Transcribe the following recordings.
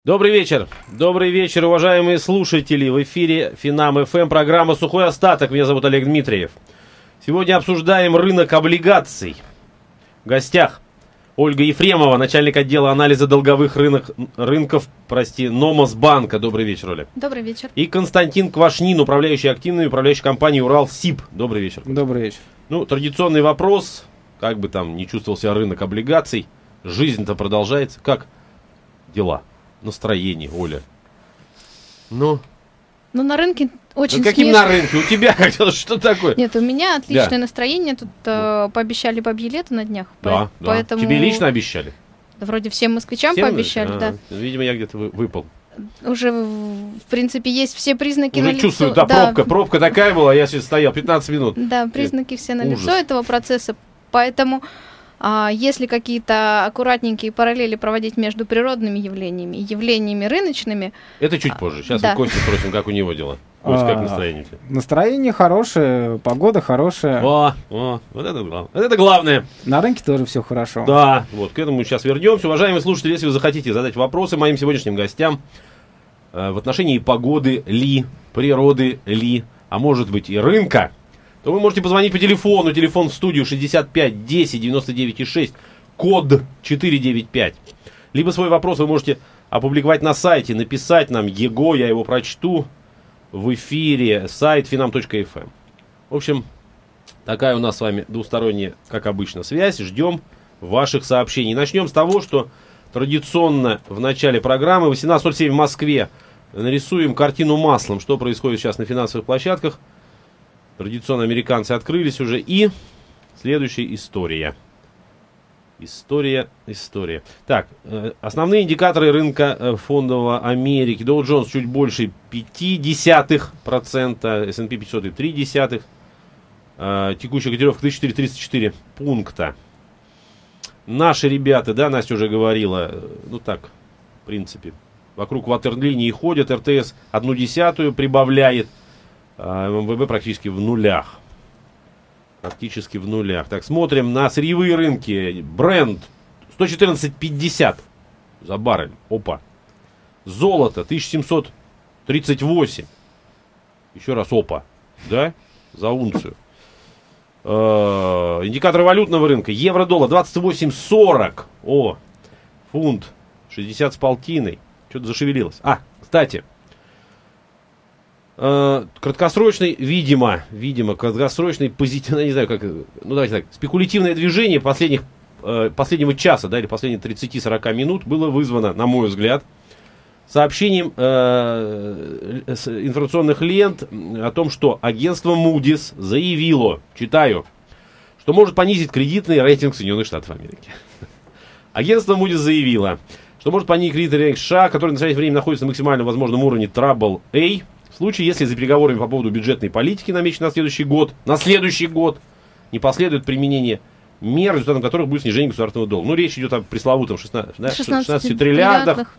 Добрый вечер, уважаемые слушатели. В эфире Финам ФМ, программа «Сухой остаток». Меня зовут Олег Дмитриев. Сегодня обсуждаем рынок облигаций. В гостях Ольга Ефремова, начальник отдела анализа долговых рынков, Номос банка. Добрый вечер, Оля. Добрый вечер. И Константин Квашнин, управляющий активной управляющей компанией «Уралсиб». Добрый вечер. Добрый вечер. Ну, традиционный вопрос, как бы там ни чувствовал себя рынок облигаций, жизнь-то продолжается. Как дела? Настроение, Оля. Ну, на рынке очень каким на рынке? У тебя как-то что такое? Нет, у меня отличное настроение. Тут пообещали бабье-лето на днях. Да, поэтому... Тебе лично обещали? Вроде всем москвичам пообещали, да. Видимо, я где-то выпал. Уже, в принципе, есть все признаки налицо. Чувствую, да, пробка такая была, я сейчас стоял 15 минут. Да, признаки все налицо этого процесса. Поэтому... если какие-то аккуратненькие параллели проводить между природными явлениями и явлениями рыночными... Это чуть позже. Сейчас мы Костю спросим, как у него дела. Кость, как настроение? Настроение хорошее, погода хорошая. Вот это главное. Это главное. На рынке тоже все хорошо. Да, вот к этому сейчас вернемся. Уважаемые слушатели, если вы захотите задать вопросы моим сегодняшним гостям в отношении погоды ли, природы ли, а может быть и рынка, то вы можете позвонить по телефону. Телефон в студию 65 10 99 6, код 495. Либо свой вопрос вы можете опубликовать на сайте, написать нам его, я его прочту в эфире, сайт finam.fm. В общем, такая у нас с вами двусторонняя, как обычно, связь. Ждем ваших сообщений. Начнем с того, что традиционно в начале программы 18:07 в Москве нарисуем картину маслом, что происходит сейчас на финансовых площадках. Традиционно американцы открылись уже. И следующая история. История. Так, основные индикаторы рынка фондового Америки. Dow Jones чуть больше 0,5%, S&P 500 0,3%. Текущая котировка 1434 пункта. Наши ребята, да, Настя уже говорила, ну так, в принципе, вокруг ватерлинии ходят. РТС 0,1 прибавляет. МВБ практически в нулях. Так, смотрим на сырьевые рынки. Бренд 114,50 за баррель. Опа. Золото 1738. Еще раз опа. Да? За унцию. Индикаторы валютного рынка. Евро-доллар 28,40. О, фунт 60 с полтиной. Что-то зашевелилось. Кстати. Краткосрочный, видимо, краткосрочный позитивный, не знаю, как, ну давайте так, спекулятивное движение последнего часа, да, или последних 30-40 минут было вызвано, на мой взгляд, сообщением с информационных лент о том, что агентство Moody's заявило, читаю, что может понизить кредитный рейтинг Соединенных Штатов Америки. Агентство Moody's заявило, что может понизить кредитный рейтинг США, который на настоящее время находится на максимально возможном уровне AA, в случае, если за переговорами по поводу бюджетной политики, намеченной на следующий год, не последует применение мер, результатом которых будет снижение государственного долга. Ну, речь идет о пресловутом 16 триллиардах.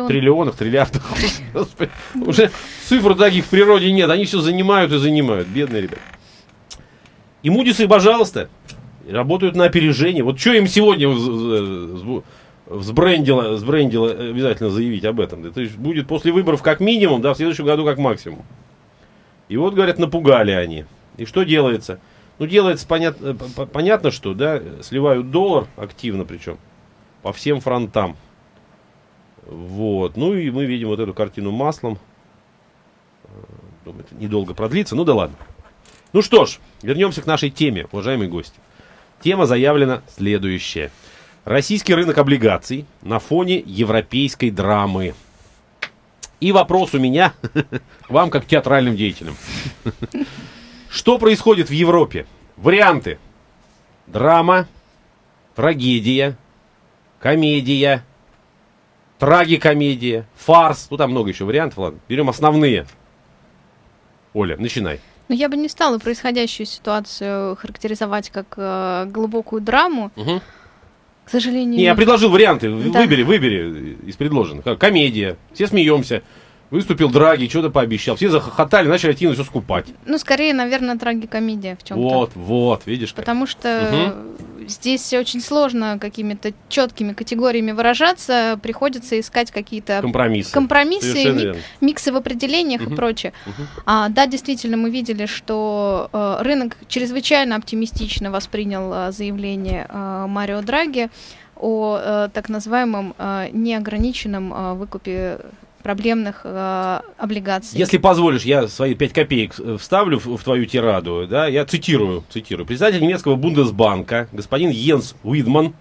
Уже цифр таких в природе нет, они все занимают, бедные ребята. И Moody's, пожалуйста, работают на опережение. Вот что им сегодня взбрендило обязательно заявить об этом. Это будет после выборов как минимум, да, в следующем году как максимум. И вот, говорят, напугали они. И что делается? Ну, делается понятно, что, да, сливают доллар активно, причем, по всем фронтам. Вот. Ну, и мы видим вот эту картину маслом. Думаю, это недолго продлится, ну да ладно. Ну что ж, вернемся к нашей теме, уважаемые гости. Тема заявлена следующая. Российский рынок облигаций на фоне европейской драмы. И вопрос у меня к вам, как театральным деятелям. Что происходит в Европе? Варианты. Драма, трагедия, комедия, трагикомедия, фарс. Ну, там много еще вариантов, ладно. Берем основные. Оля, начинай. Но я бы не стала происходящую ситуацию характеризовать как глубокую драму. Угу. К сожалению... Не, я предложил варианты. Да. Выбери из предложенных. Комедия. Все смеемся. Выступил Драги, что-то пообещал. Все захохотали, начали активно все скупать. Ну, скорее, наверное, трагикомедия в чем-то. Вот, видишь как. Потому что здесь очень сложно какими-то четкими категориями выражаться, приходится искать какие-то компромиссы, миксы в определениях и прочее. Да, действительно, мы видели, что рынок чрезвычайно оптимистично воспринял заявление Марио Драги о так называемом неограниченном выкупе проблемных облигаций. Если позволишь, я свои 5 копеек вставлю в твою тираду. Да? Я цитирую. Председатель немецкого Бундесбанка, господин Йенс Уидман,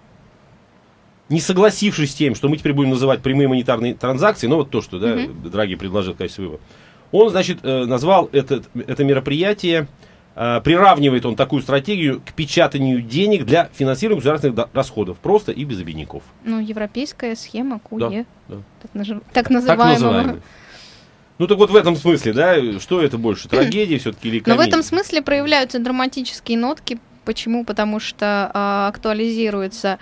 не согласившись с тем, что мы теперь будем называть прямые монетарные транзакции, но вот то, что Драги предложил в качестве вывода, он, значит, назвал это мероприятие, приравнивает он такую стратегию к печатанию денег для финансирования государственных расходов. Просто и без обиняков. Ну, европейская схема КУЕ. Да. Так называемая. Ну, так вот в этом смысле, да, что это больше, трагедия все-таки или комедия? Но в этом смысле проявляются драматические нотки. Почему? Потому что актуализируется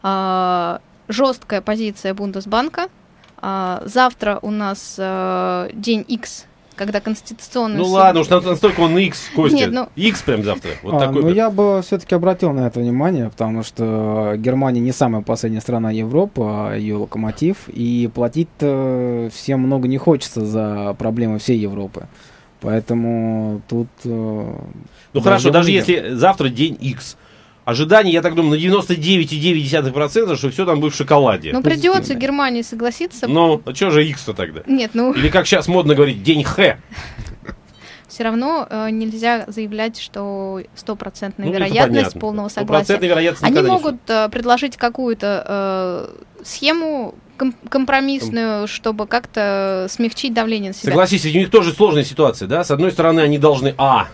жесткая позиция Бундесбанка. Завтра у нас день X, когда Конституционный суд... Ну ладно, уж настолько он X, Костя. X прям завтра. Вот такой. Ну я бы все-таки обратил на это внимание, потому что Германия не самая последняя страна Европы, а ее локомотив, и платить-то всем много не хочется за проблемы всей Европы. Поэтому тут... Ну хорошо, даже если завтра день X, ожидание, я так думаю, на 99,9%, что все там будет в шоколаде. Ну, придется Германии согласиться. Ну, а что же X-то тогда? Нет, ну... Или как сейчас модно говорить, день Х. Все равно нельзя заявлять, что 100% вероятность полного согласия. Они могут предложить какую-то схему компромиссную, чтобы как-то смягчить давление на себя. Согласись, у них тоже сложная ситуация, да? С одной стороны, они должны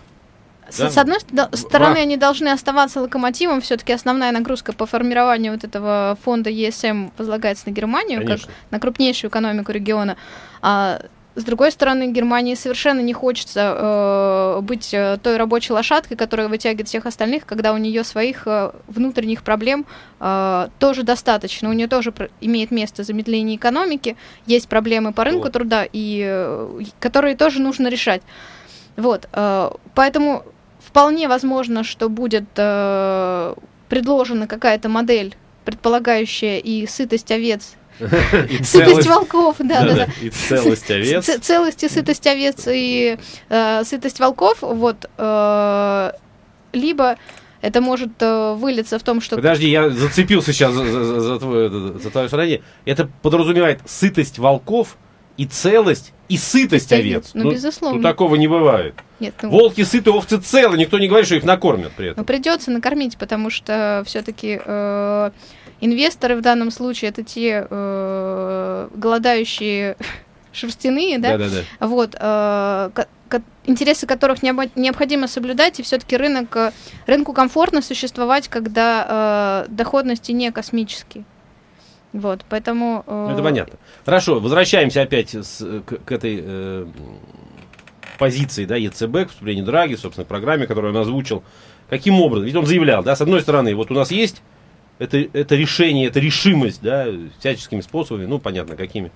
С одной стороны, они должны оставаться локомотивом, все-таки основная нагрузка по формированию вот этого фонда ESM возлагается на Германию, конечно, как на крупнейшую экономику региона. А с другой стороны, Германии совершенно не хочется быть той рабочей лошадкой, которая вытягивает всех остальных, когда у нее своих внутренних проблем тоже достаточно. У нее тоже имеет место замедление экономики, есть проблемы по рынку труда, которые тоже нужно решать. Вот, поэтому вполне возможно, что будет предложена какая-то модель, предполагающая и сытость овец, сытость волков, и целость овец, целость и сытость овец и сытость волков, вот, либо это может вылиться в том, что... Подожди, я зацепился сейчас за твое сравнение. Это подразумевает сытость волков и целость, и сытость овец. Ну, безусловно. Ну, такого не бывает. Нет, волки сыты, овцы целы, никто не говорит, что их накормят при этом. Ну, придется накормить, потому что все-таки инвесторы в данном случае это те голодающие шерстяные, да? Вот, интересы которых необходимо соблюдать, и все-таки рынку комфортно существовать, когда доходности не космические. Вот, поэтому... Это понятно. Хорошо, возвращаемся опять к этой позиции, да, ЕЦБ, к вступлению Драги, собственно, к программе, которую он озвучил. Каким образом? Ведь он заявлял, да, с одной стороны, вот у нас есть это решение, это решимость, да, всяческими способами, ну, понятно, какими,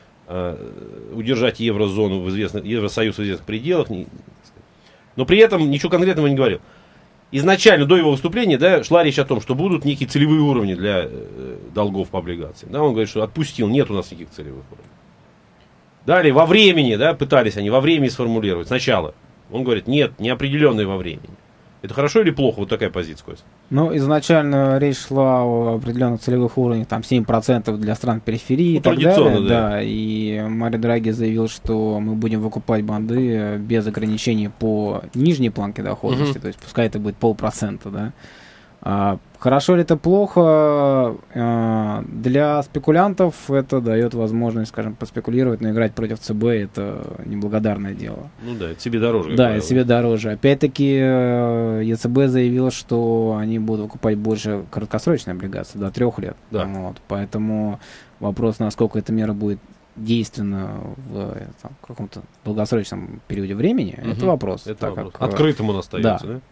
удержать еврозону Евросоюз в известных пределах, но при этом ничего конкретного не говорил. Изначально, до его выступления, да, шла речь о том, что будут некие целевые уровни для долгов по облигациям. Да, он говорит, что отпустил, нет у нас никаких целевых уровней. Далее, во времени, да, пытались они во времени сформулировать. Сначала. Он говорит, нет, неопределенное во времени. Это хорошо или плохо, вот такая позиция, Костя? Ну, изначально речь шла о определенных целевых уровнях, там 7% для стран периферии и так далее. Да, и Марио Драги заявил, что мы будем выкупать банды без ограничений по нижней планке доходности, то есть пускай это будет 0,5%, да. Хорошо ли это плохо? Для спекулянтов это дает возможность, скажем, поспекулировать, но играть против ЦБ это неблагодарное дело. Ну да, это себе дороже. Да, это себе дороже. Опять-таки ЕЦБ заявила, что они будут выкупать больше краткосрочные облигации, до 3 лет. Да. Вот. Поэтому вопрос, насколько эта мера будет действенна в каком-то долгосрочном периоде времени, это вопрос. Это вопрос. Открытым он остается, да?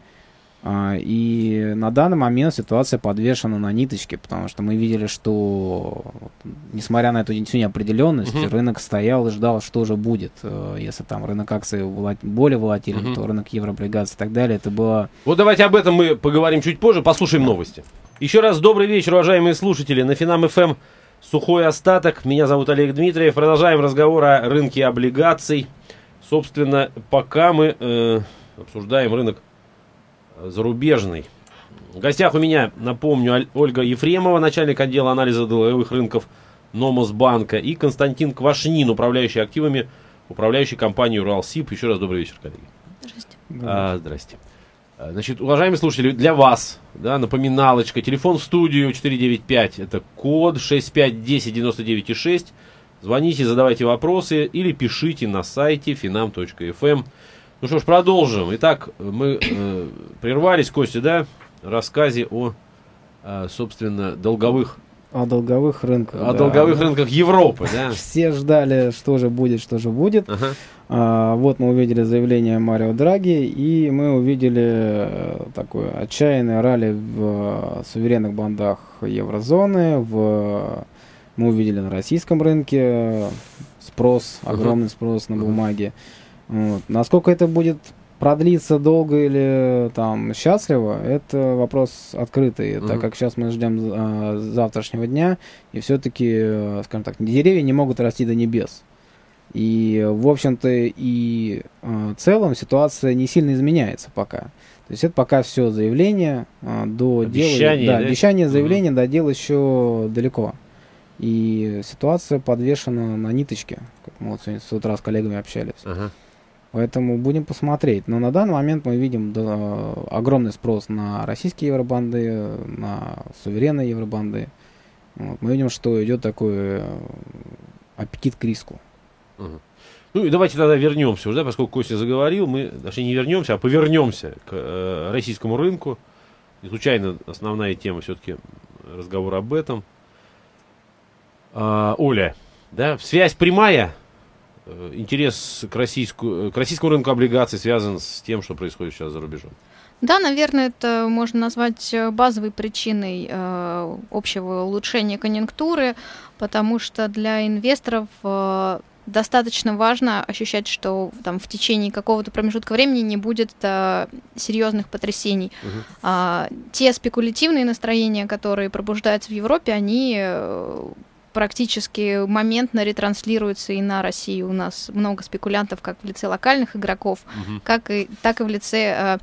И на данный момент ситуация подвешена на ниточке, потому что мы видели, что несмотря на эту всю неопределенность, рынок стоял и ждал, что же будет. Если там рынок акций более волатилен, то рынок еврооблигаций и так далее, это было... Вот давайте об этом мы поговорим чуть позже, послушаем новости. Еще раз добрый вечер, уважаемые слушатели. На Финам ФМ «Сухой остаток». Меня зовут Олег Дмитриев. Продолжаем разговор о рынке облигаций. Собственно, пока мы обсуждаем рынок зарубежный. В гостях у меня, напомню, Ольга Ефремова, начальник отдела анализа долговых рынков Номосбанка, и Константин Квашнин, управляющий активами, управляющий компанией Уралсиб. Еще раз добрый вечер, коллеги. Здрасте. Здрасте. Значит, уважаемые слушатели, для вас, да, напоминалочка, телефон в студию 495, это код 651099,6. Звоните, задавайте вопросы или пишите на сайте finam.fm. Ну что ж, продолжим. Итак, мы прервались, Костя, да, в рассказе о, собственно, долговых рынках. О долговых рынках Европы, да. Все ждали, что же будет. Ага. Вот мы увидели заявление Марио Драги, и мы увидели такое отчаянное ралли в суверенных бандах еврозоны. Мы увидели на российском рынке огромный спрос на бумаги. Вот. Насколько это будет продлиться долго или там счастливо, это вопрос открытый, так как сейчас мы ждем завтрашнего дня, и все-таки, скажем так, деревья не могут расти до небес. И, в общем-то, и в целом ситуация не сильно изменяется пока. То есть это пока все заявление до обещание, дела. Да, обещание, заявление, до дела еще далеко. И ситуация подвешена на ниточке, как мы вот сегодня с утра с коллегами общались. Поэтому будем посмотреть. Но на данный момент мы видим огромный спрос на российские евробанды, на суверенные евробанды. Вот. Мы видим, что идет такой аппетит к риску. Ну и давайте тогда вернемся уже, да, поскольку Костя заговорил, мы даже не вернемся, а повернемся к российскому рынку. Не случайно основная тема все-таки разговор об этом. Оля, да, связь прямая, интерес к российскому рынку облигаций связан с тем, что происходит сейчас за рубежом. Да, наверное, это можно назвать базовой причиной общего улучшения конъюнктуры, потому что для инвесторов достаточно важно ощущать, что там в течение какого-то промежутка времени не будет серьезных потрясений. Те спекулятивные настроения, которые пробуждаются в Европе, они практически моментно ретранслируются и на Россию. У нас много спекулянтов как в лице локальных игроков, так и в лице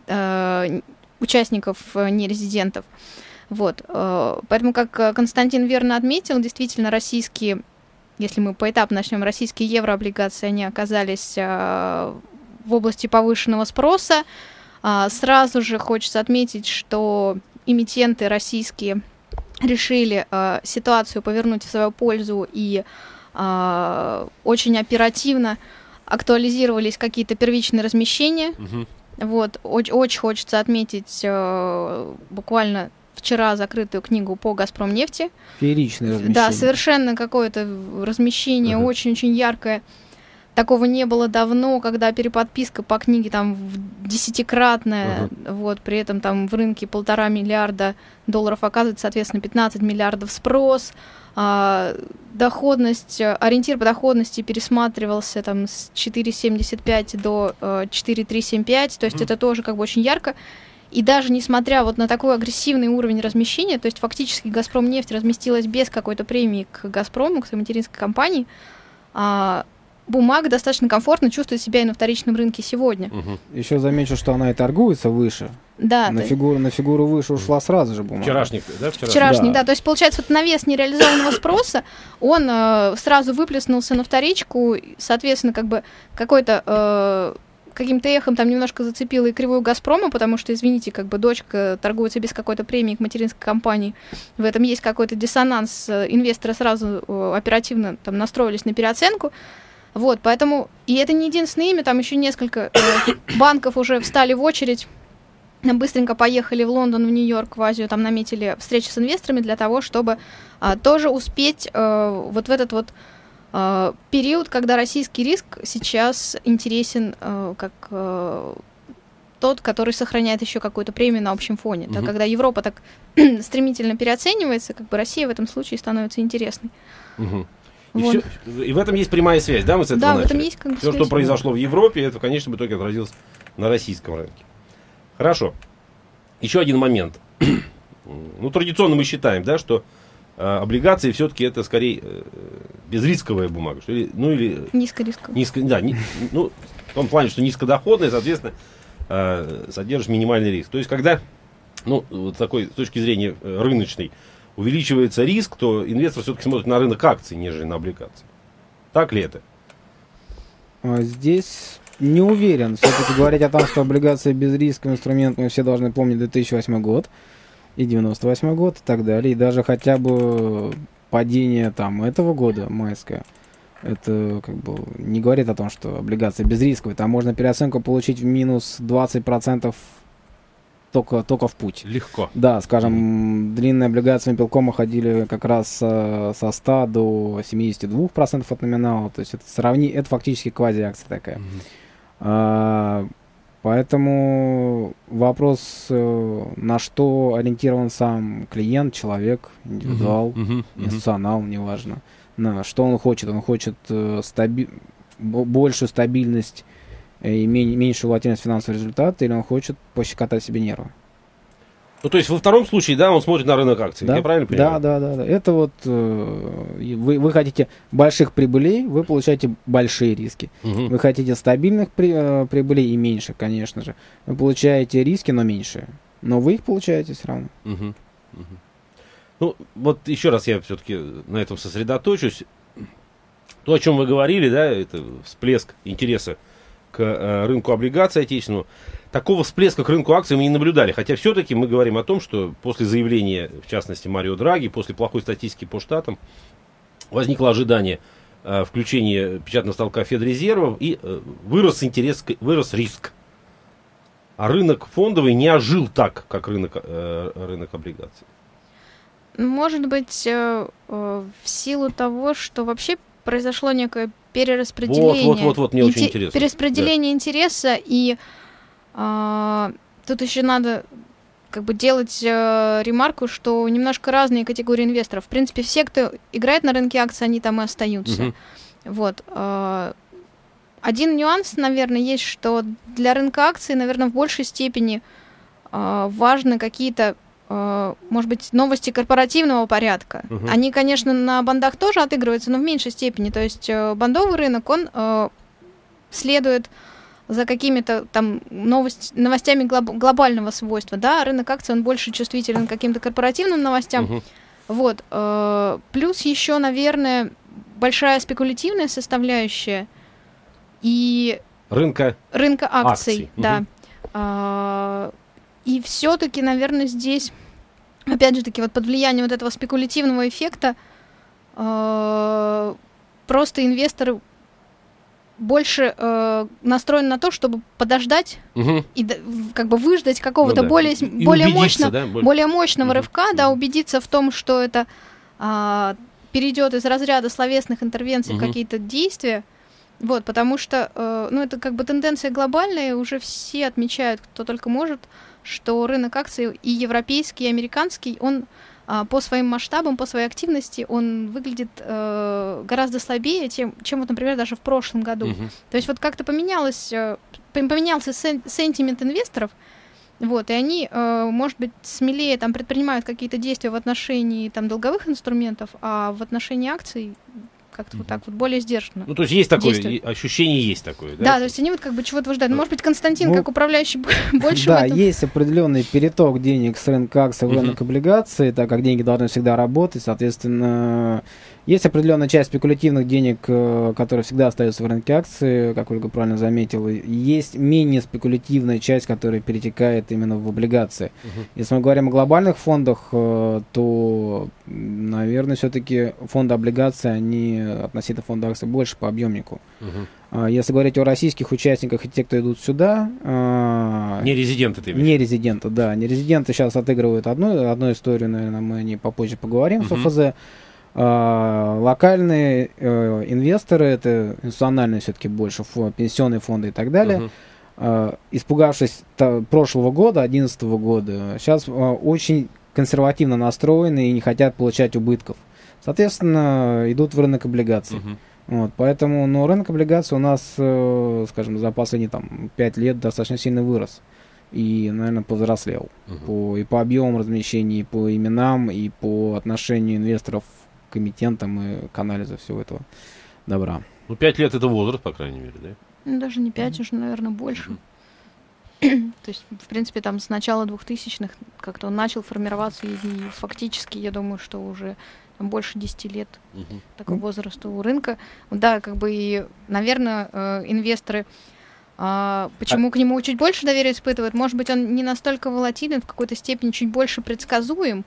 участников нерезидентов. Вот. Поэтому, как Константин верно отметил, действительно российские, если мы поэтапно начнем, российские еврооблигации, они оказались в области повышенного спроса. Сразу же хочется отметить, что эмитенты российские решили ситуацию повернуть в свою пользу и очень оперативно актуализировались какие-то первичные размещения. Вот, очень хочется отметить буквально вчера закрытую книгу по «Газпромнефти». Фееричное размещение. Да, совершенно какое-то размещение очень-очень яркое. Такого не было давно, когда переподписка по книге там в 10-кратная, вот, при этом там в рынке 1,5 миллиарда долларов оказывается, соответственно, 15 миллиардов спрос, доходность, ориентир по доходности пересматривался там с 4,75 до 4,375, то есть это тоже как бы очень ярко. И даже несмотря вот на такой агрессивный уровень размещения, то есть фактически «Газпромнефть» разместилась без какой-то премии к «Газпрому», к своей материнской компании, бумага достаточно комфортно чувствует себя и на вторичном рынке сегодня. Еще замечу, что она и торгуется выше. Да. На фигуру выше ушла сразу же бумага. Вчерашний, да? Вчерашний, да. То есть, получается, вот навес нереализованного спроса, он сразу выплеснулся на вторичку, соответственно, как бы какой-то каким-то эхом там немножко зацепила и кривую «Газпрома», потому что, извините, как бы дочка торгуется без какой-то премии к материнской компании. В этом есть какой-то диссонанс. Инвесторы сразу оперативно там настроились на переоценку. Вот, поэтому, и это не единственное имя, там еще несколько банков уже встали в очередь, быстренько поехали в Лондон, в Нью-Йорк, в Азию, там наметили встречи с инвесторами для того, чтобы тоже успеть вот в этот вот период, когда российский риск сейчас интересен как тот, который сохраняет еще какую-то премию на общем фоне. Так, когда Европа так стремительно переоценивается, как бы Россия в этом случае становится интересной. Вот. И в этом есть прямая связь, да, мы с этого начали? В этом есть как бы все, связь, что произошло в Европе, это в конечном итоге отразилось на российском рынке. Хорошо. Еще один момент. Ну, традиционно мы считаем, да, что облигации все-таки это скорее безрисковая бумага. Что ли, ну, или низкорисковая. Да, ну, в том плане, что низкодоходная, соответственно, содержит минимальный риск. То есть, когда, ну, вот такой, с точки зрения рыночной, увеличивается риск, то инвестор все-таки смотрит на рынок акций, нежели на облигации. Так ли это? Здесь не уверен. Все-таки говорить о том, что облигации безрисковый инструмент, мы все должны помнить 2008 год и 98 год и так далее. И даже хотя бы падение там этого года, майское, это как бы не говорит о том, что облигации безрисковые. Там можно переоценку получить в минус 20% только в путь. Легко. Да, скажем, длинные облигации Мопелкома ходили как раз со 100 до 72% от номинала. То есть это фактически квази-акция такая. Поэтому вопрос, на что ориентирован сам клиент, человек, индивидуал, институционал, неважно. На что он хочет. Он хочет большую стабильность и меньшую волатильность финансового результата, или он хочет пощекотать себе нервы. Ну, то есть во втором случае, да, он смотрит на рынок акций, да? Я правильно понимаю? Да. Это вот вы хотите больших прибылей, вы получаете большие риски. Вы хотите стабильных прибылей и меньше, конечно же. Вы получаете риски, но меньшие. Но вы их получаете все равно. Ну, вот еще раз я все-таки на этом сосредоточусь. То, о чем вы говорили, да, это всплеск интереса к рынку облигаций отечественному. Такого всплеска к рынку акций мы не наблюдали. Хотя все-таки мы говорим о том, что после заявления, в частности, Марио Драги, после плохой статистики по штатам, возникло ожидание включения печатного станка Федрезервов и вырос интерес, вырос риск. А рынок фондовый не ожил так, как рынок облигаций. Может быть, в силу того, что вообще произошло некое перераспределение. Вот, мне очень интересно. Перераспределение интереса, и тут еще надо как бы делать ремарку, что немножко разные категории инвесторов. В принципе, все, кто играет на рынке акций, они там и остаются. Вот. Один нюанс, наверное, есть, что для рынка акций, наверное, в большей степени важны какие-то, может быть, новости корпоративного порядка. Они, конечно, на бандах тоже отыгрываются, но в меньшей степени. То есть бандовый рынок, он следует за какими-то там новостями глобального свойства, да, рынок акций, он больше чувствителен к каким-то корпоративным новостям. Вот. Плюс еще, наверное, большая спекулятивная составляющая и рынка акций. Да. И все-таки, наверное, здесь, опять же таки, вот под влиянием вот этого спекулятивного эффекта просто инвесторы больше настроены на то, чтобы подождать и как бы выждать какого-то более мощного рывка, да, убедиться в том, что это перейдет из разряда словесных интервенций в какие-то действия. Вот, потому что, ну, это как бы тенденция глобальная, уже все отмечают, кто только может, что рынок акций и европейский, и американский, он по своим масштабам, по своей активности, он выглядит гораздо слабее, чем вот, например, даже в прошлом году. То есть вот как-то поменялся сентимент инвесторов, вот, и они, может быть, смелее там предпринимают какие-то действия в отношении там долговых инструментов, а в отношении акций как-то вот так вот более сдержанно. Ну, то есть есть такое ощущение, есть такое, да? Да, то есть они вот как бы чего-то выжидают. Может быть, Константин, как управляющий, больше да, в этом... есть определенный переток денег с рынка акций в рынок облигаций, так как деньги должны всегда работать, соответственно, есть определенная часть спекулятивных денег, которые всегда остаются в рынке акций, как Ольга правильно заметила. Есть менее спекулятивная часть, которая перетекает именно в облигации. Если мы говорим о глобальных фондах, то, наверное, все-таки фонды облигаций, они относительно фонда акций больше по объемнику. Если говорить о российских участниках и те, кто идут сюда... Не резиденты, ты имеешь? Не резиденты, да. Не резиденты сейчас отыгрывают одну историю, наверное, мы о ней попозже поговорим с ОФЗ. Локальные инвесторы, это институциональные все-таки больше пенсионные фонды и так далее, испугавшись прошлого года, 2011 года, сейчас очень консервативно настроены и не хотят получать убытков. Соответственно, идут в рынок облигаций. Вот, поэтому, но рынок облигаций у нас, скажем, за последние 5 лет достаточно сильно вырос. и, наверное, повзрослел. И по объемам размещений, и по именам, и по отношению инвесторов к эмитентам и к анализу всего этого добра. 5 лет это возраст, по крайней мере, да? Ну, даже не 5, уже, наверное, больше. То есть, в принципе, там с начала 2000-х как-то он начал формироваться, и фактически, я думаю, что уже там больше 10 лет такой возраст у рынка. Да, как бы и, наверное, инвесторы, почему к нему чуть больше доверия испытывают? Может быть, он не настолько волатилен, в какой-то степени чуть больше предсказуем,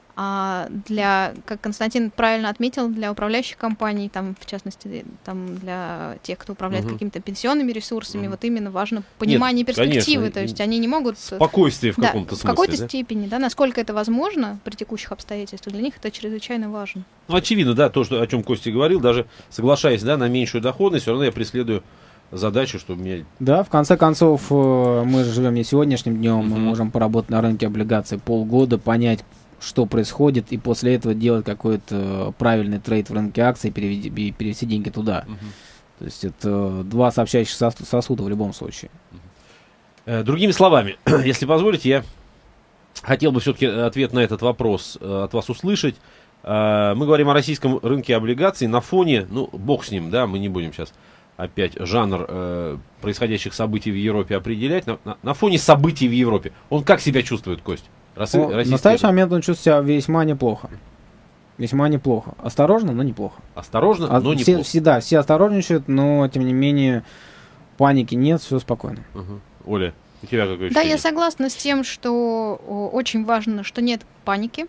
а для, как Константин правильно отметил, для управляющих компаний, там, в частности, там, для тех, кто управляет какими-то пенсионными ресурсами, вот именно важно понимание перспективы, то есть они не могут... Спокойствие в каком-то смысле, в какой-то степени, да, насколько это возможно при текущих обстоятельствах, для них это чрезвычайно важно. Ну, очевидно, да, то, о чем Костя говорил, даже соглашаясь, да, на меньшую доходность, все равно я преследую задачу, чтобы мне... Да, в конце концов, мы же живем не сегодняшним днем, мы можем поработать на рынке облигаций полгода, понять, что происходит, и после этого делать какой-то правильный трейд в рынке акций и перевести деньги туда. То есть это два сообщающих сосуда в любом случае. Другими словами, если позволите, я хотел бы все-таки ответ на этот вопрос от вас услышать. Мы говорим о российском рынке облигаций на фоне, ну, бог с ним, да, мы не будем сейчас опять жанр происходящих событий в Европе определять. На фоне событий в Европе он как себя чувствует, Кость? В настоящий момент он чувствует себя весьма неплохо. Весьма неплохо. Осторожно, но неплохо. Осторожно, но неплохо. Все осторожничают, но, тем не менее, паники нет, все спокойно. Оля, у тебя какое ощущение? Да, я согласна с тем, что очень важно, что нет паники.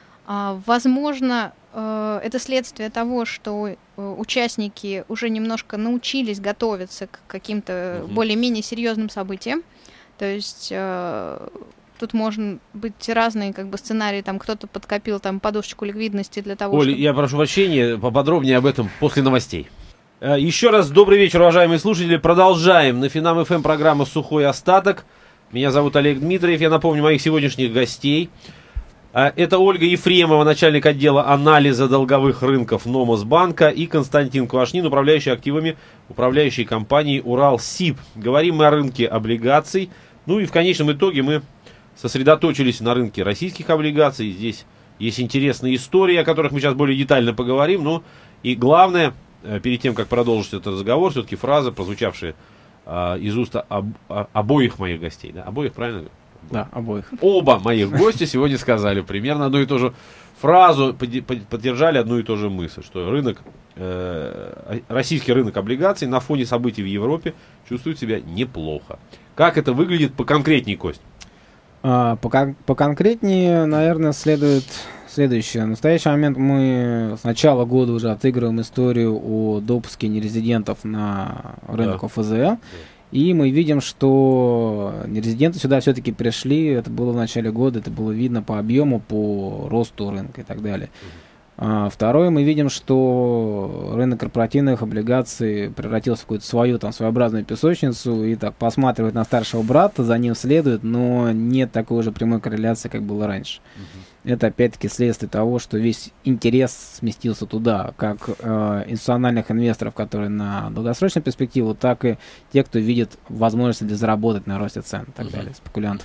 Возможно, это следствие того, что участники уже немножко научились готовиться к каким-то более-менее серьезным событиям. То есть... Тут может быть разные как бы сценарии, там кто-то подкопил там подушечку ликвидности для того, Оль, я прошу прощения, поподробнее об этом после новостей. Еще раз добрый вечер, уважаемые слушатели. Продолжаем. На Финам ФМ программа «Сухой остаток». Меня зовут Олег Дмитриев. Я напомню моих сегодняшних гостей. Это Ольга Ефремова, начальник отдела анализа долговых рынков Номосбанка, и Константин Квашнин, управляющий активами управляющей компании «Уралсиб». Говорим мы о рынке облигаций. Ну и в конечном итоге мы сосредоточились на рынке российских облигаций. Здесь есть интересные истории, о которых мы сейчас более детально поговорим. Ну и главное, перед тем, как продолжить этот разговор, все-таки фраза, прозвучавшая из уст обоих моих гостей. Да? Обоих, правильно? Да, обоих. Оба моих гостя сегодня сказали примерно одну и ту же фразу, поддержали одну и ту же мысль, что рынок, российский рынок облигаций на фоне событий в Европе чувствует себя неплохо. Как это выглядит поконкретнее, Кость? Поконкретнее, наверное, следует следующее. В настоящий момент мы с начала года уже отыгрываем историю о допуске нерезидентов на рынок ОФЗ. И мы видим, что нерезиденты сюда все-таки пришли. Это было в начале года, это было видно по объему, по росту рынка и так далее. Второе, мы видим, что рынок корпоративных облигаций превратился в какую-то свою там своеобразную песочницу, и так посматривает на старшего брата, за ним следует, но нет такой же прямой корреляции, как было раньше. Это опять-таки следствие того, что весь интерес сместился туда, как институциональных инвесторов, которые на долгосрочную перспективу, так и те, кто видит возможность заработать на росте цен и так далее, спекулянтов.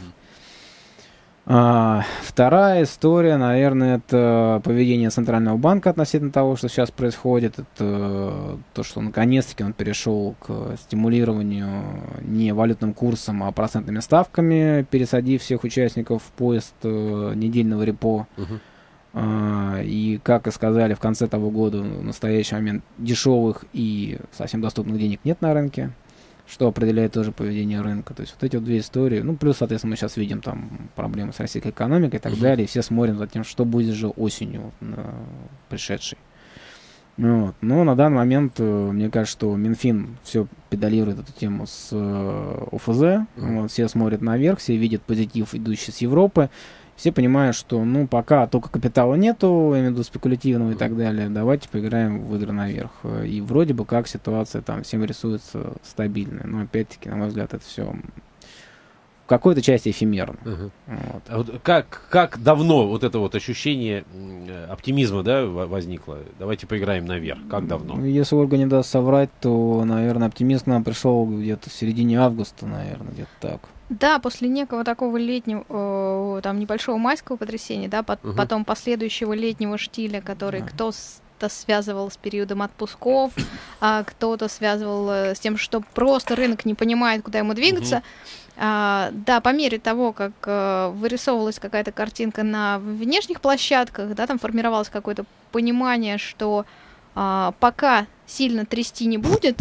Вторая история, наверное, это поведение Центрального банка относительно того, что сейчас происходит. Это то, что наконец-таки он перешел к стимулированию не валютным курсом, а процентными ставками, пересадив всех участников в поезд недельного репо. И, как и сказали, в конце того года, в настоящий момент дешевых и совсем доступных денег нет на рынке, что определяет тоже поведение рынка. То есть вот эти вот две истории. Ну, плюс, соответственно, мы сейчас видим там проблемы с российской экономикой и так далее. И все смотрим за тем, что будет же осенью пришедшей. Вот. Но на данный момент, мне кажется, что Минфин все педалирует эту тему с ОФЗ. Вот, все смотрят наверх, все видят позитив, идущий с Европы. Все понимают, что, ну, пока только капитала нету, я имею в виду спекулятивного и так далее, давайте поиграем в игры наверх. И вроде бы как ситуация там всем рисуется стабильная. Но опять-таки, на мой взгляд, это все в какой-то части эфемерно. Вот. А вот как давно вот это вот ощущение оптимизма, да, возникло? Давайте поиграем наверх. Как давно? Если Ольга не даст соврать, то, наверное, оптимизм к нам пришел где-то в середине августа, наверное, где-то так. Да, после некого такого летнего, там, небольшого майского потрясения, да, потом последующего летнего штиля, который кто-то связывал с периодом отпусков, а кто-то связывал с тем, что просто рынок не понимает, куда ему двигаться. Да, по мере того, как вырисовывалась какая-то картинка на внешних площадках, да, там формировалось какое-то понимание, что пока сильно трясти не будет,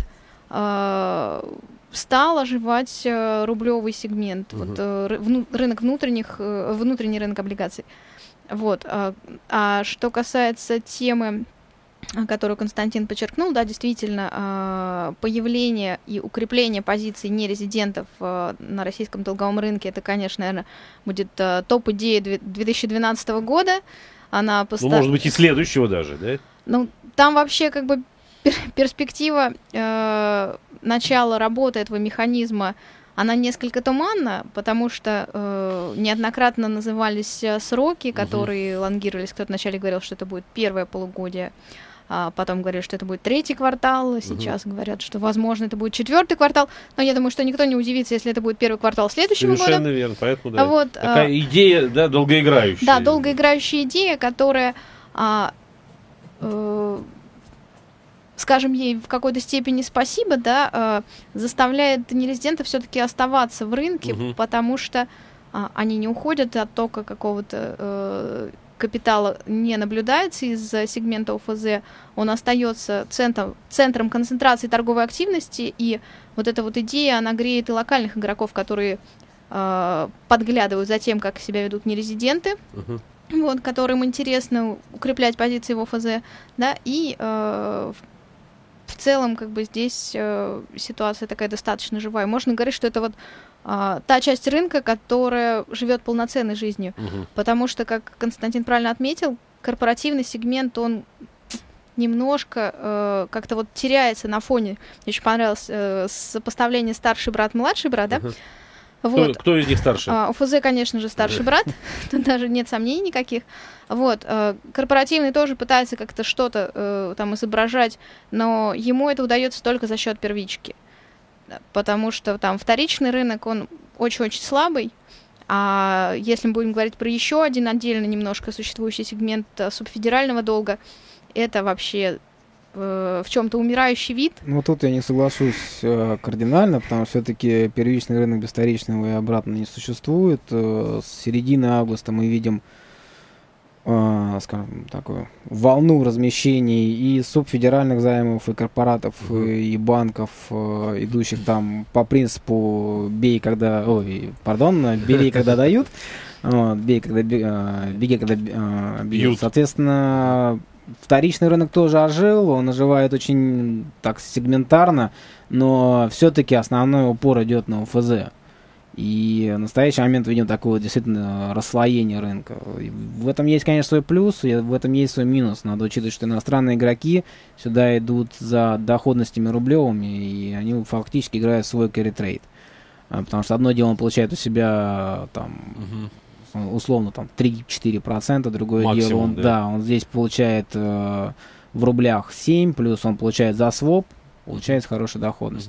стал оживать рублевый сегмент, вот, рынок внутренний рынок облигаций. Вот. А что касается темы, которую Константин подчеркнул, да, действительно, появление и укрепление позиций нерезидентов на российском долговом рынке, это, конечно, наверное, будет топ-идея 2012 года. Она может быть, и следующего даже, да? Ну, там вообще как бы перспектива начала работы этого механизма, она несколько туманна, потому что неоднократно назывались сроки, которые лонгировались. Кто-то вначале говорил, что это будет первое полугодие, а потом говорили, что это будет третий квартал, сейчас говорят, что, возможно, это будет четвертый квартал, но я думаю, что никто не удивится, если это будет первый квартал следующего года. Совершенно верно, поэтому, да. Вот, такая идея, да, долгоиграющая. Да, долгоиграющая идея, которая... скажем ей в какой-то степени спасибо, да, заставляет нерезидентов все-таки оставаться в рынке, потому что они не уходят, оттока какого-то капитала не наблюдается из сегмента ОФЗ, он остается центром концентрации торговой активности, и вот эта вот идея, она греет и локальных игроков, которые подглядывают за тем, как себя ведут нерезиденты, вот, которым интересно укреплять позиции в ОФЗ, да, и в целом, как бы здесь ситуация такая достаточно живая. Можно говорить, что это вот та часть рынка, которая живет полноценной жизнью. Потому что, как Константин правильно отметил, корпоративный сегмент, он немножко как-то вот теряется на фоне. Мне очень понравилось сопоставление старший брат, младший брат, да? Вот. Кто из них старше? ОФЗ, конечно же, старший брат, тут даже нет сомнений никаких. Вот. Корпоративный тоже пытается как-то что-то там изображать, но ему это удается только за счет первички. Потому что там вторичный рынок, он очень-очень слабый. А если мы будем говорить про еще один отдельно немножко существующий сегмент субфедерального долга, это вообще... в чем-то умирающий вид. Ну, тут я не соглашусь кардинально, потому что все-таки первичный рынок без вторичного и обратно не существует. С середины августа мы видим, скажем, такую волну размещений и субфедеральных займов, и корпоратов, и банков, идущих там по принципу бери, когда дают, беги, когда бьют. Соответственно, вторичный рынок тоже ожил, он оживает очень так сегментарно, но все-таки основной упор идет на ОФЗ. И в настоящий момент видим такое действительно расслоение рынка. И в этом есть, конечно, свой плюс, и в этом есть свой минус. Надо учитывать, что иностранные игроки сюда идут за доходностями рублевыми, и они фактически играют свой carry-trade. Потому что одно дело он получает у себя там... условно там 3-4%, другое максимум, дело, он здесь получает в рублях 7, плюс он получает за своп, получается хорошая доходность.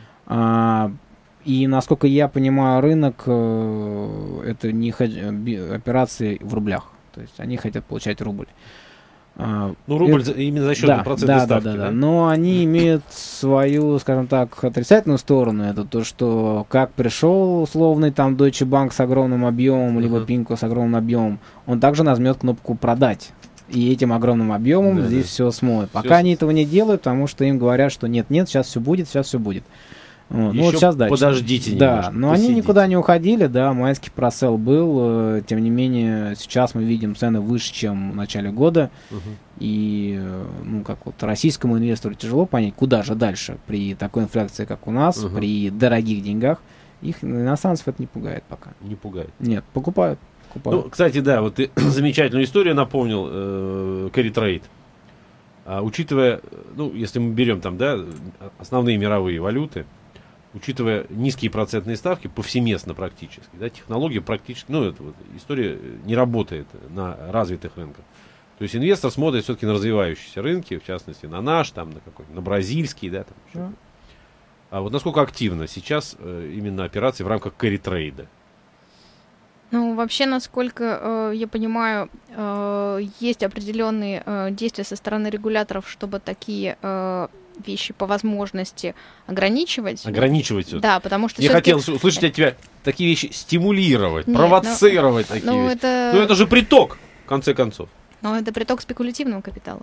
И насколько я понимаю, рынок это не операции в рублях, то есть они хотят получать рубль. Рубль именно за счет процентной ставки. Да. Но они имеют свою, скажем так, отрицательную сторону. Это то, что как пришел условный там Deutsche Bank с огромным объемом, либо Pinko с огромным объемом, он также нажмет кнопку «Продать». И этим огромным объемом здесь все смоет. Пока они этого не делают, потому что им говорят, что нет-нет, сейчас все будет. Вот. Ну вот сейчас дальше. Подождите немножко. Да, но они никуда не уходили, да, майский просел был, тем не менее, сейчас мы видим цены выше, чем в начале года, и, как вот российскому инвестору тяжело понять, куда же дальше при такой инфляции, как у нас, при дорогих деньгах, их иностранцев это не пугает пока. Не пугает? Нет, покупают. Ну, кстати, да, вот ты замечательную историю напомнил, carry trade. Учитывая, если мы берем там, да, основные мировые валюты, учитывая низкие процентные ставки повсеместно практически, да, технология практически, история не работает на развитых рынках. То есть инвестор смотрит все-таки на развивающиеся рынки, в частности на наш, там, на бразильский, да, там, А вот насколько активно сейчас именно операции в рамках кэрри-трейда? Ну, вообще, насколько я понимаю, есть определенные действия со стороны регуляторов, чтобы такие вещи по возможности ограничивать. Ограничивать. Да, потому что я хотел услышать от тебя такие вещи стимулировать, нет, провоцировать такие вещи. Это же приток, в конце концов. Но это приток спекулятивного капитала,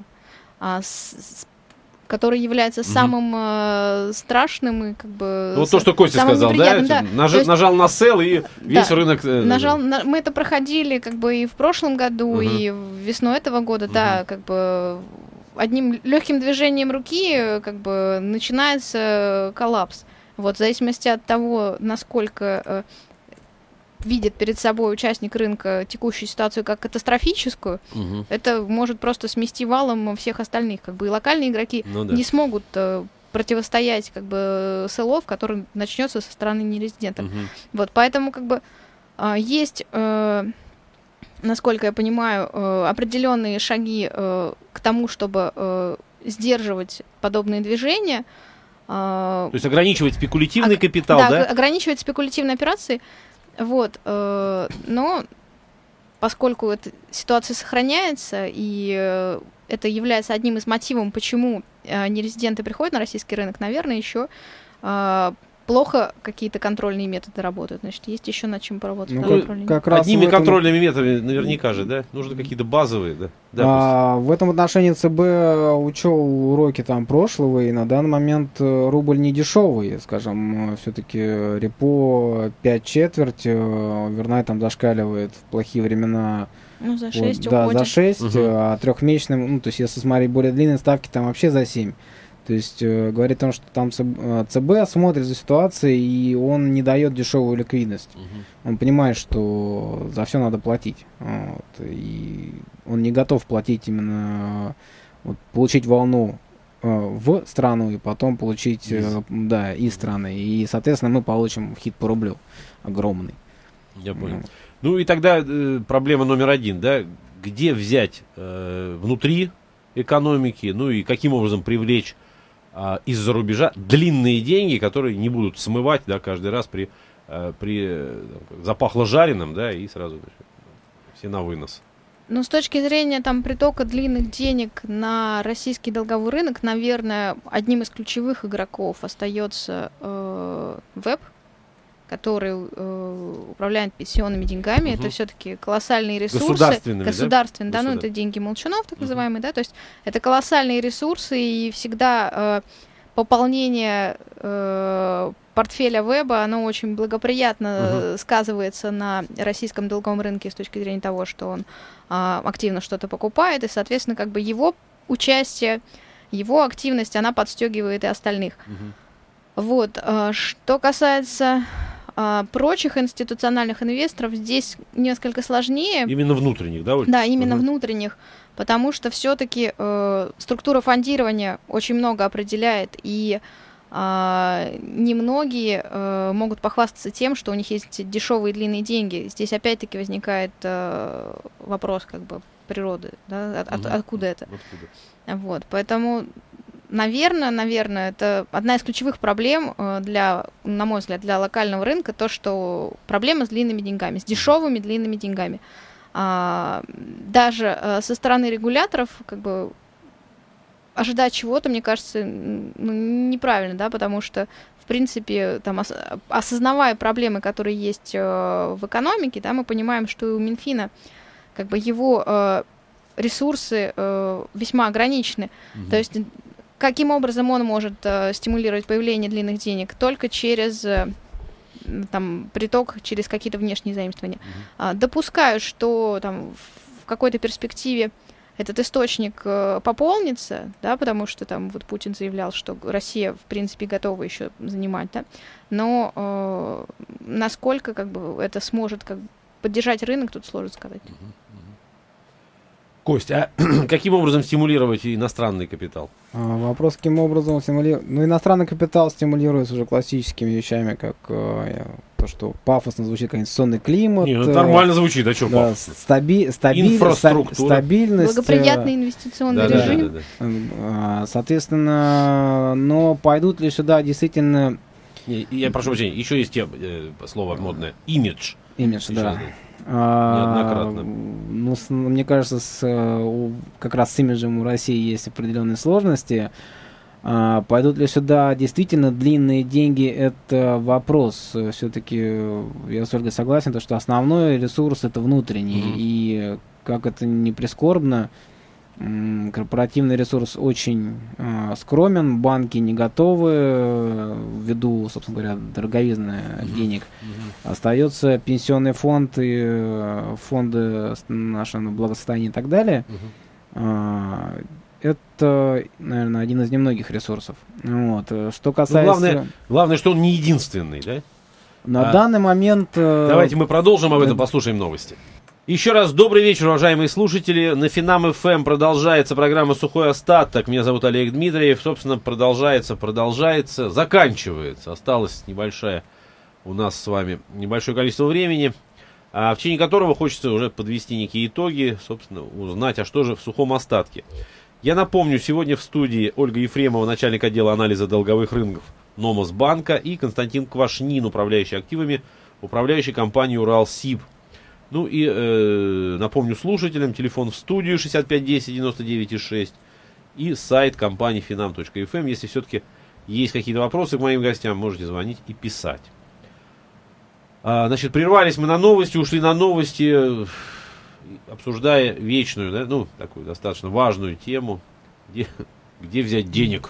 который является самым страшным и как бы... Ну, вот то, что Костя сказал, да? Нажал на сел, и весь рынок... Мы это проходили как бы и в прошлом году, и весной этого года, да, как бы одним легким движением руки как бы начинается коллапс. Вот, в зависимости от того, насколько видит перед собой участник рынка текущую ситуацию как катастрофическую, это может просто смести валом всех остальных. Как бы и локальные игроки не смогут противостоять как бы селлов, который начнется со стороны нерезидентов. Вот, поэтому как бы есть, насколько я понимаю, определенные шаги к тому, чтобы сдерживать подобные движения. То есть ограничивать спекулятивный капитал, да? Ограничивать спекулятивные операции. Вот, но поскольку эта ситуация сохраняется, и это является одним из мотивов, почему нерезиденты приходят на российский рынок, наверное, еще плохо какие-то контрольные методы работают. Значит, есть еще над чем поработать. Одними контрольными методами наверняка же, да? Нужны какие-то базовые, да? В этом отношении ЦБ учел уроки там прошлого, и на данный момент рубль не дешевый, скажем, все-таки репо 5/4, овернайт там зашкаливает в плохие времена. Ну, за 6 вот, да, за 6, а трехмесячным, ну, то есть если смотреть более длинные ставки, там вообще за 7. То есть говорит о том, что там ЦБ смотрит за ситуацией, и он не дает дешевую ликвидность. Он понимает, что за все надо платить. Вот, и он не готов платить именно, вот, получить волну в страну и потом получить из страны. И, соответственно, мы получим хит по рублю огромный. Я понял. Ну и тогда проблема номер один, да, где взять внутри экономики, ну и каким образом привлечь из-за рубежа длинные деньги, которые не будут смывать, да, каждый раз при запахло жареным, да, и сразу все на вынос. Ну, с точки зрения там притока длинных денег на российский долговой рынок, наверное, одним из ключевых игроков остается ВЭБ, который управляет пенсионными деньгами. Это все-таки колоссальные ресурсы. Государственные, да, ну это деньги молчунов, так называемые, да, то есть это колоссальные ресурсы, и всегда пополнение портфеля ВЭБа, оно очень благоприятно сказывается на российском долговом рынке с точки зрения того, что он активно что-то покупает, и, соответственно, как бы его участие, его активность, она подстегивает и остальных. Вот. Что касается прочих институциональных инвесторов, здесь несколько сложнее. Именно внутренних, да? Да, именно внутренних, потому что все-таки структура фондирования очень много определяет, и немногие могут похвастаться тем, что у них есть дешевые длинные деньги. Здесь опять-таки возникает вопрос как бы природы, да? Откуда это? Вот, поэтому наверное, это одна из ключевых проблем на мой взгляд, для локального рынка, то, что проблема с длинными деньгами, с дешевыми длинными деньгами. Даже со стороны регуляторов, как бы, ожидать чего-то, мне кажется, неправильно, да, потому что, в принципе, там, осознавая проблемы, которые есть в экономике, да, мы понимаем, что и у Минфина, как бы, его ресурсы весьма ограничены. То есть каким образом он может стимулировать появление длинных денег? Только через там, приток, через какие-то внешние заимствования. Допускаю, что там, в какой-то перспективе этот источник пополнится, да, потому что там вот Путин заявлял, что Россия, в принципе, готова еще занимать, да, но насколько как бы, это сможет как бы, поддержать рынок, тут сложно сказать. Кость, а каким образом стимулировать иностранный капитал? Вопрос, каким образом стимулировать? Ну, иностранный капитал стимулируется уже классическими вещами, как то, что пафосно звучит, как инвестиционный климат. Не, нормально звучит, а что да, пафосно? Инфраструктура. Стабильность. Благоприятный инвестиционный режим. Соответственно, но пойдут ли сюда действительно... Я прошу прощения, еще есть слово модное. Имидж. Имидж, сейчас, да. Неоднократно. Ну, мне кажется, как раз с имиджем у России есть определенные сложности. Пойдут ли сюда действительно длинные деньги, это вопрос. Все-таки я с Ольгой согласен, то, что основной ресурс это внутренний. И как это ни прискорбно, корпоративный ресурс очень скромен, банки не готовы ввиду, собственно говоря, дороговизны денег. Остается пенсионный фонд и фонды нашего благосостояния и так далее. Это, наверное, один из немногих ресурсов. Вот. Что касается... Главное, что он не единственный, да? На данный момент... Давайте мы продолжим об этом, послушаем новости. Еще раз добрый вечер, уважаемые слушатели. На Финам ФМ продолжается программа «Сухой остаток». Меня зовут Олег Дмитриев. Собственно, продолжается, заканчивается. Осталось у нас с вами небольшое количество времени, в течение которого хочется уже подвести некие итоги, собственно, узнать, а что же в сухом остатке. Я напомню, сегодня в студии Ольга Ефремова, начальник отдела анализа долговых рынков Номос банка, и Константин Квашнин, управляющий активами, управляющий компанией Уралсиб. Ну и напомню слушателям, телефон в студию 6510-99-6 и сайт компании finam.fm. Если все-таки есть какие-то вопросы к моим гостям, можете звонить и писать. Значит, прервались мы на новости, ушли на новости, обсуждая вечную, да, ну, такую достаточно важную тему, где взять денег.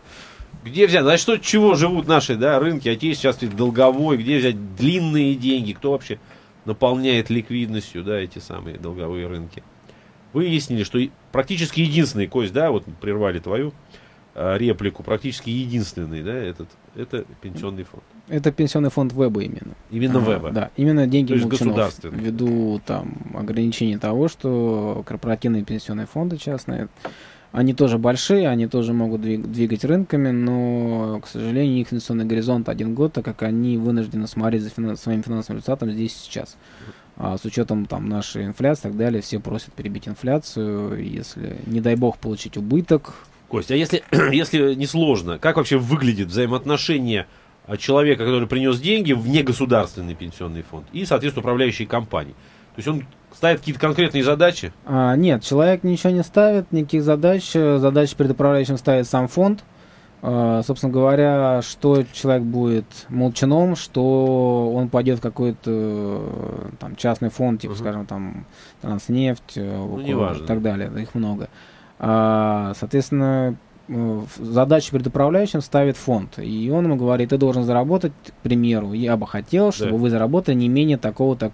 Где взять, за что, чего живут наши, да, рынки, отечественный, долговой, где взять длинные деньги, кто вообще наполняет ликвидностью, да, эти самые долговые рынки. Выяснили, что практически единственный, Кость, да, вот прервали твою реплику, практически единственный, да, это пенсионный фонд. Это пенсионный фонд ВЭБа именно. Именно ВЭБа? Да, именно деньги молчанов, ввиду там ограничений того, что корпоративные пенсионные фонды частные, они тоже большие, они тоже могут двигать рынками, но, к сожалению, их инвестиционный горизонт 1 год, так как они вынуждены смотреть за своим финансовым результатом здесь и сейчас. С учетом там нашей инфляции и так далее, все просят перебить инфляцию, если, не дай бог, получить убыток. Костя, а если не сложно, как вообще выглядит взаимоотношение человека, который принес деньги в негосударственный пенсионный фонд, и, соответственно, управляющей компании? То есть он ставит какие-то конкретные задачи? Нет, человек ничего не ставит, никаких задач. Задачи перед управляющим ставит сам фонд. Собственно говоря, что человек будет молчаном, что он пойдет в какой-то там частный фонд, типа, скажем, там Транснефть, и так далее, их много. Соответственно, задачу перед управляющим ставит фонд, и он ему говорит: ты должен заработать, к примеру, я бы хотел, чтобы вы заработали не менее такого-то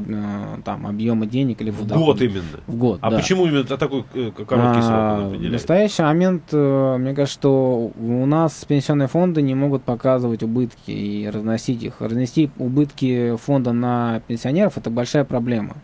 там объема денег или в год именно. В год. А почему именно такой короткий срок? В настоящий момент, мне кажется, что у нас пенсионные фонды не могут показывать убытки и разносить их. Разнести убытки фонда на пенсионеров — это большая проблема.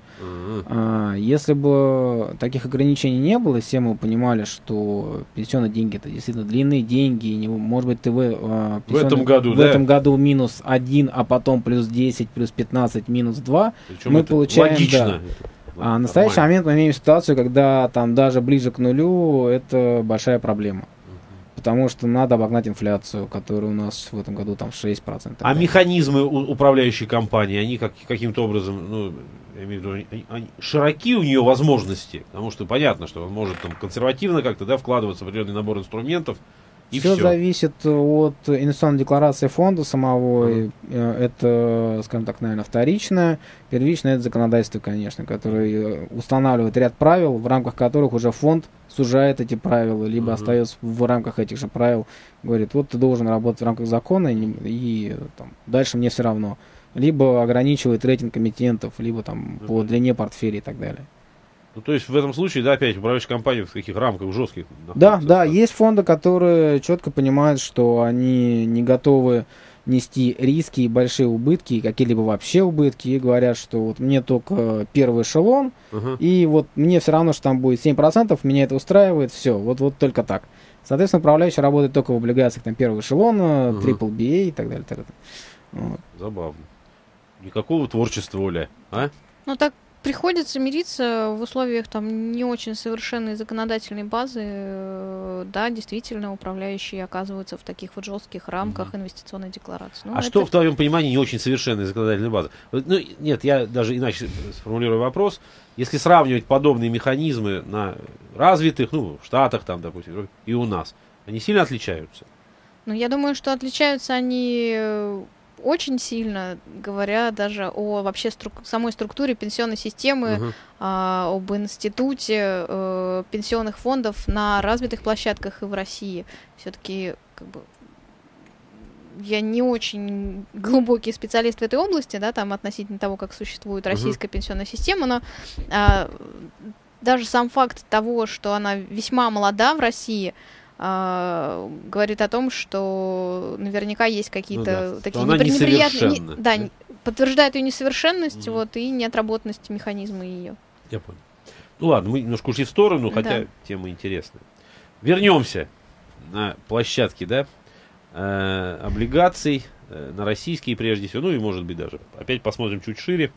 Если бы таких ограничений не было, все мы понимали, что пенсионные деньги — это действительно длинные деньги, может быть, ты в этом году минус 1, а потом плюс 10, плюс 15, минус 2, причем мы получаем... Логично. Да. В настоящий момент мы имеем ситуацию, когда там даже ближе к нулю это большая проблема. Потому что надо обогнать инфляцию, которая у нас в этом году там 6%. А механизмы управляющей компании, они каким-то образом, ну, я имею в виду, они широки у нее возможности? Потому что понятно, что он может там консервативно как-то, да, вкладываться в определенный набор инструментов. И все зависит от инвестиционной декларации фонда самого. Это, скажем так, наверное, вторичное. Первичное — это законодательство, конечно, которое устанавливает ряд правил, в рамках которых уже фонд сужает эти правила, либо остается в рамках этих же правил, говорит: вот ты должен работать в рамках закона, и там, дальше мне все равно. Либо ограничивает рейтинг эмитентов, либо там по длине портфеля и так далее. Ну, то есть в этом случае, да, опять управляющая компания в таких рамках жестких. Да, есть фонды, которые четко понимают, что они не готовы нести риски и большие убытки, и какие-либо вообще убытки, и говорят, что вот мне только первый эшелон, и вот мне все равно, что там будет 7%, меня это устраивает, все, вот только так. Соответственно, управляющий работает только в облигациях там, первого эшелона, Triple BA и так далее. Так далее. Вот. Забавно. Никакого творчества, Оля, а? Ну так приходится мириться в условиях там не очень совершенной законодательной базы. Да, действительно, управляющие оказываются в таких вот жестких рамках инвестиционной декларации. Ну, а что в твоем понимании не очень совершенная законодательная база? Ну, нет, я даже иначе сформулирую вопрос. Если сравнивать подобные механизмы на развитых, ну, в Штатах, там, допустим, и у нас, они сильно отличаются? Ну, я думаю, что отличаются они очень сильно, говоря даже о вообще самой структуре пенсионной системы, об институте пенсионных фондов на развитых площадках и в России. Все-таки как бы я не очень глубокий специалист в этой области, да, там относительно того, как существует российская пенсионная система, но даже сам факт того, что она весьма молода в России, говорит о том, что наверняка есть какие-то такие неприятные, подтверждает ее несовершенность, вот, и неотработанность механизма ее. Я понял. Ну ладно, мы немножко ушли в сторону, хотя тема интересная. Вернемся на площадке, да, облигаций, на российские прежде всего, ну и может быть даже опять посмотрим чуть шире.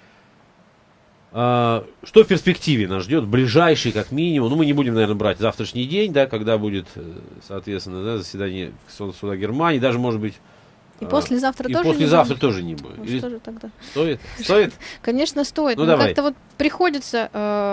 Что в перспективе нас ждет, ближайший как минимум, ну мы не будем, наверное, брать завтрашний день, да, когда будет, соответственно, да, заседание суда Германии, даже может быть... И послезавтра тоже послезавтра тоже не будет. Или... Что же тогда? Стоит? Конечно, стоит. Ну, но как-то вот приходится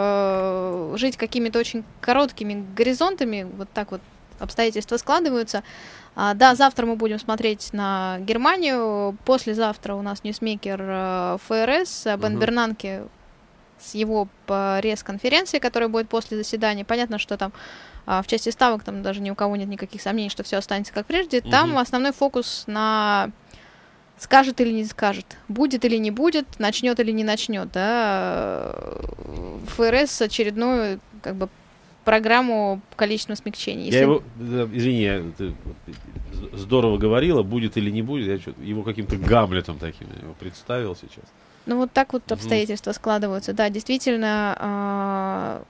жить какими-то очень короткими горизонтами, вот так вот обстоятельства складываются. Да, завтра мы будем смотреть на Германию, послезавтра у нас ньюсмейкер ФРС, Бен Бернанке с его пресс-конференции, которая будет после заседания. Понятно, что там в части ставок там даже ни у кого нет никаких сомнений, что все останется как прежде. Там основной фокус на скажет или не скажет, будет или не будет, начнет или не начнет. Да? ФРС очередную как бы программу количественного смягчения. Извини, ты здорово говорила, будет или не будет, я его каким-то Гамлетом таким его представил сейчас. Ну, вот так вот обстоятельства складываются. Да, действительно,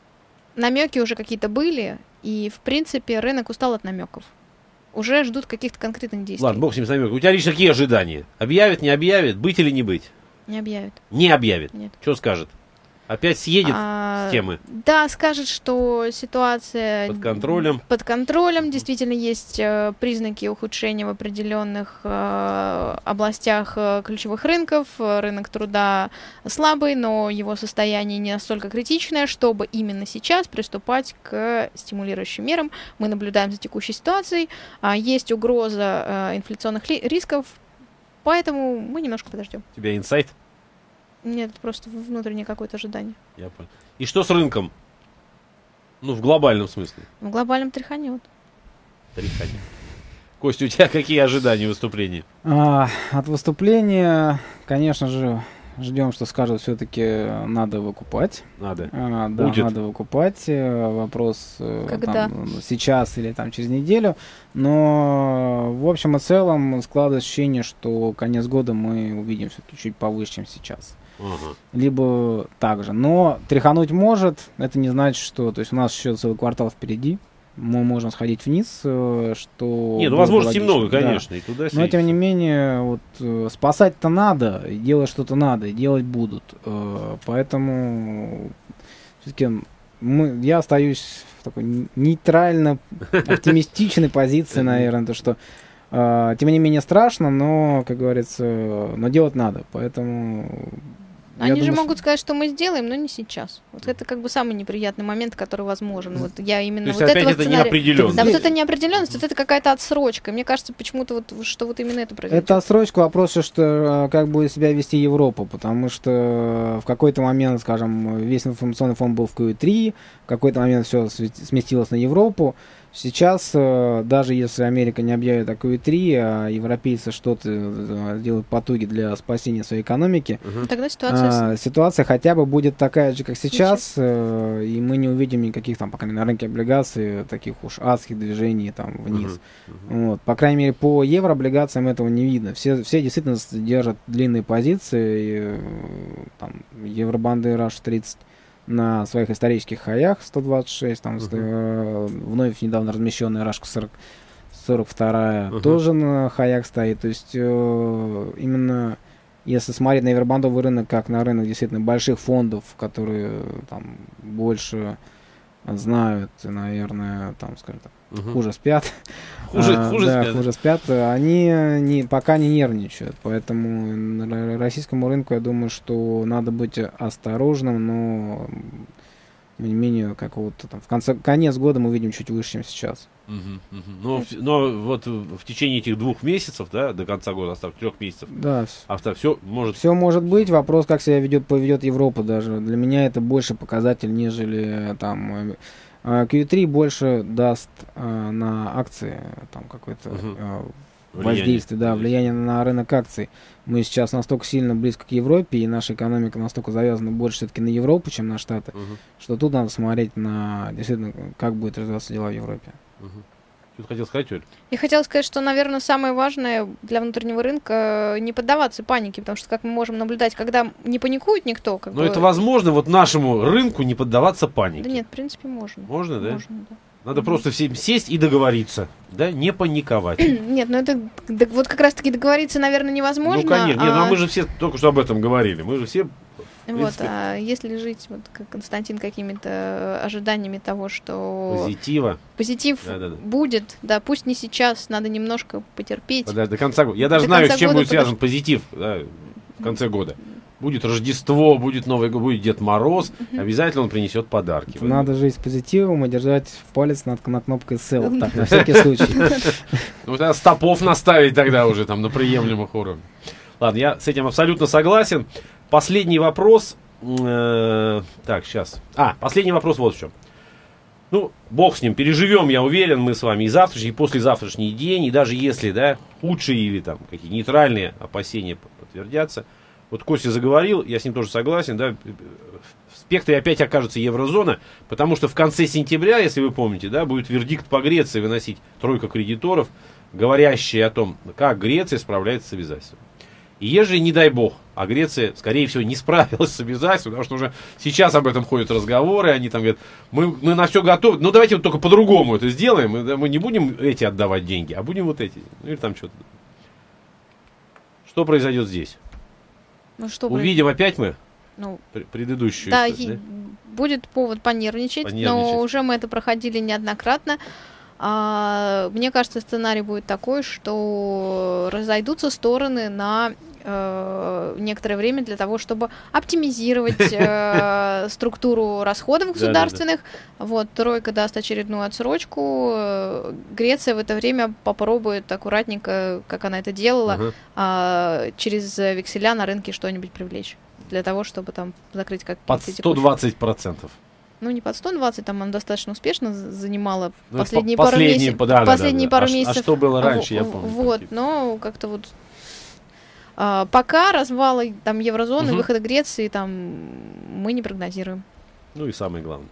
намеки уже какие-то были, и, в принципе, рынок устал от намеков. Уже ждут каких-то конкретных действий. Ладно, бог с ним с намеком. У тебя лично какие ожидания? Объявят, не объявят, быть или не быть? Не объявят. Не объявит? Нет. Что скажет? Опять съедет с темы? Да, скажет, что ситуация под контролем. Под контролем. Действительно, есть признаки ухудшения в определенных областях ключевых рынков. Рынок труда слабый, но его состояние не настолько критичное, чтобы именно сейчас приступать к стимулирующим мерам. Мы наблюдаем за текущей ситуацией. Есть угроза инфляционных рисков, поэтому мы немножко подождем. У тебя инсайт? Нет, это просто внутреннее какое-то ожидание. Я понял. И что с рынком? Ну, в глобальном смысле. В глобальном тряханет. Тряханет. Костя, у тебя какие ожидания выступления? От выступления, конечно же, ждем, что скажут, все-таки надо выкупать. Надо. Да, надо выкупать. Вопрос когда? Там, сейчас или там через неделю. Но в общем и целом складывается ощущение, что конец года мы увидим все-таки чуть повыше, чем сейчас. Либо так же. Но тряхануть может, это не значит, что... То есть у нас еще целый квартал впереди. Мы можем сходить вниз, что... Нет, ну возможностей много, конечно, да. И туда но тем не менее, вот, спасать-то надо, и делать что-то надо, и делать будут. Поэтому все-таки я остаюсь в такой нейтрально оптимистичной позиции, наверное, то что тем не менее страшно, но, как говорится, но делать надо. Поэтому... Они же могут сказать, что мы сделаем, но не сейчас. Вот это как бы самый неприятный момент, который возможен. Вот я именно то есть вот опять этого это неопределенность. Да, вот это неопределенность, вот это какая-то отсрочка. Мне кажется, почему-то вот, что вот именно это произойдет. Это отсрочка, вопрос, что как будет себя вести Европа, потому что в какой-то момент, скажем, весь информационный фон был в Q3, в какой-то момент все сместилось на Европу, Сейчас, даже если Америка не объявит такую 3, а европейцы что-то делают потуги для спасения своей экономики, тогда ситуация хотя бы будет такая же, как сейчас, и мы не увидим никаких там, по крайней мере, на рынке облигаций таких уж адских движений там вниз. Вот. По крайней мере, по еврооблигациям этого не видно. Все действительно держат длинные позиции, там, евробанды Rush 30 на своих исторических хаях 126, там вновь недавно размещенная Рашка 42 тоже на хаях стоит. То есть именно если смотреть на евробандовый рынок как на рынок действительно больших фондов, которые там больше знают, наверное, там, скажем так, хуже спят. Хуже спят. Они пока не нервничают. Поэтому российскому рынку, я думаю, что надо быть осторожным, но тем не менее, какого-то там конец года мы видим чуть выше, чем сейчас. Но вот в течение этих 2 месяцев, да, до конца года осталось 3 месяцев. Да. Все может. Все может быть. Вопрос, как себя поведет Европа даже. Для меня это больше показатель, нежели там Q3 больше даст на акции там какое-то воздействие, влияние на рынок акций. Мы сейчас настолько сильно близко к Европе, и наша экономика настолько завязана больше все-таки на Европу, чем на Штаты, что тут надо смотреть на действительно, как будут развиваться дела в Европе. Что ты хотел сказать, Оль? Я хотела сказать, что, наверное, самое важное для внутреннего рынка не поддаваться панике, потому что, как мы можем наблюдать, когда не паникует никто... Но это возможно вот нашему рынку не поддаваться панике? Да нет, в принципе, можно. Можно, да? Можно, да. Надо просто всем сесть и договориться, да, не паниковать. Нет, ну это вот как раз-таки договориться, наверное, невозможно. Ну, конечно, нет, мы же все только что об этом говорили, мы же все... Вот, а если жить, вот, как Константин, какими-то ожиданиями того, что... Позитив будет, да, пусть не сейчас, надо немножко потерпеть. До конца года. Я даже знаю, с чем будет связан позитив в конце года. Будет Рождество, будет Новый год, будет Дед Мороз, обязательно он принесет подарки. Надо жить с позитивом и держать палец над кнопкой Sell, так, на всякий случай. Ну, тогда стопов наставить тогда уже там на приемлемых уровнях. Ладно, я с этим абсолютно согласен. Последний вопрос. Так, сейчас. Последний вопрос вот в чем. Ну, бог с ним, переживем, я уверен, мы с вами и завтрашний, и послезавтрашний день, и даже если, да, худшие или там какие нейтральные опасения подтвердятся. Вот Костя заговорил, я с ним тоже согласен, да, в спектре опять окажется еврозона, потому что в конце сентября, если вы помните, да, будет вердикт по Греции выносить тройка кредиторов, говорящие о том, как Греция справляется с обязательствами. И ежели, не дай бог, а Греция, скорее всего, не справилась с обязательством, потому что уже сейчас об этом ходят разговоры, они там говорят, мы на все готовы, ну давайте вот только по-другому это сделаем, мы не будем эти отдавать деньги, а будем вот эти, ну или там что-то. Что произойдет здесь? Ну, что увидим опять мы предыдущую историю, да? Будет повод понервничать, но уже мы это проходили неоднократно. Мне кажется, сценарий будет такой, что разойдутся стороны на некоторое время для того, чтобы оптимизировать структуру расходов государственных. Вот, тройка даст очередную отсрочку. Греция в это время попробует аккуратненько, как она это делала, через векселя на рынке что-нибудь привлечь. Для того, чтобы там закрыть как под 120%. Ну, не под 120, там она достаточно успешно занимала последние пару месяцев. А что было раньше, я помню. Вот, но как-то вот пока развала там еврозоны, выхода Греции там мы не прогнозируем. Ну и самое главное.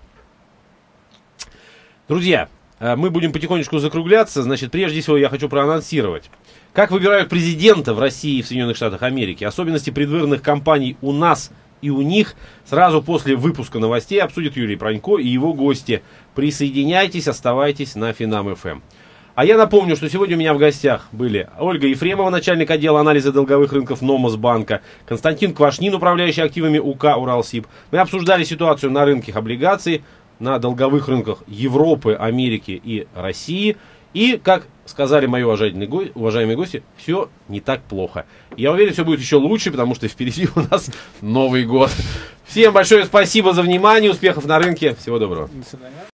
Друзья, мы будем потихонечку закругляться. Значит, прежде всего я хочу проанонсировать. Как выбирают президента в России и в Соединенных Штатах Америки. Особенности предвыборных кампаний у нас и у них сразу после выпуска новостей обсудит Юрий Пронько и его гости. Присоединяйтесь, оставайтесь на Финам-ФМ. А я напомню, что сегодня у меня в гостях были Ольга Ефремова, начальник отдела анализа долговых рынков Номосбанка, Константин Квашнин, управляющий активами УК «Уралсиб». Мы обсуждали ситуацию на рынках облигаций, на долговых рынках Европы, Америки и России. И, как сказали мои уважаемые гости, все не так плохо. Я уверен, все будет еще лучше, потому что впереди у нас Новый год. Всем большое спасибо за внимание, успехов на рынке, всего доброго. До свидания.